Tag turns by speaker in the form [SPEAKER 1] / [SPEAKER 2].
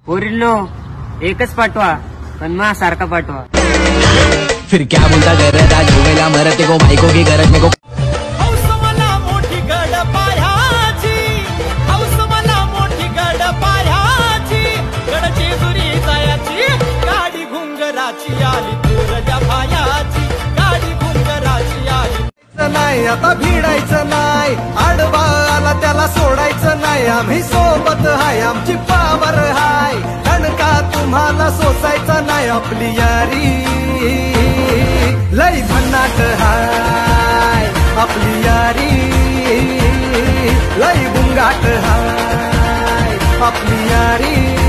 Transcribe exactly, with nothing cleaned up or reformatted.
[SPEAKER 1] पोरींनो एकच पाठवा पण मा सारखा पाठवा।
[SPEAKER 2] फिर क्या बोलता गरदा झोवेला मरते को भाई को की गरज में को
[SPEAKER 3] हौस मला मोठी गड पायाची, हौस मला मोठी गड पायाची, गड जेजुरी जायाची, गाडी घुंगराची आली तुरल्या भायाची, गाडी घुंगराची आली। नाही आता भिडायचं नाही, आडवा आला त्याला सोडायचं नाही, आम्ही सोबत हाय, आमची पावर हाय, ठणका तुम्हाला सोसायचा नाही, आपली यारी लई भन्नाट हाय, आपली यारी लई गुंगाट हाय, आपली यारी